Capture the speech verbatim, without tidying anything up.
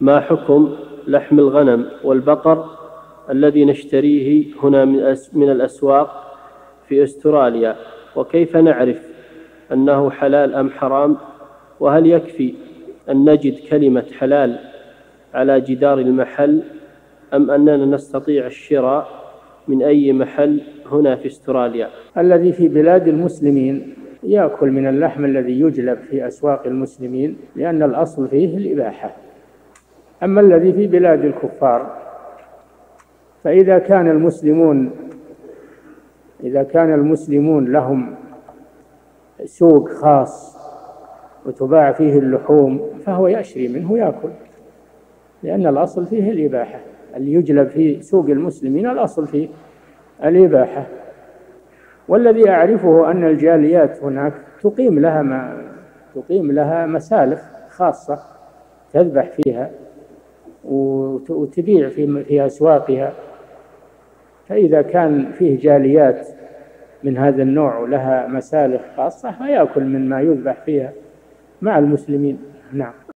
ما حكم لحم الغنم والبقر الذي نشتريه هنا من الأسواق في أستراليا، وكيف نعرف أنه حلال أم حرام؟ وهل يكفي أن نجد كلمة حلال على جدار المحل أم أننا نستطيع الشراء من أي محل هنا في أستراليا؟ الذي في بلاد المسلمين يأكل من اللحم الذي يجلب في أسواق المسلمين، لأن الأصل فيه الإباحة. أما الذي في بلاد الكفار فإذا كان المسلمون إذا كان المسلمون لهم سوق خاص وتباع فيه اللحوم فهو يشري منه يأكل، لأن الأصل فيه الإباحة. اللي يجلب في سوق المسلمين الأصل فيه الإباحة. والذي أعرفه أن الجاليات هناك تقيم لها ما تقيم لها مسالخ خاصة تذبح فيها وتبيع في في أسواقها. فإذا كان فيه جاليات من هذا النوع ولها مسالخ خاصة فيأكل مما يذبح فيها مع المسلمين. نعم.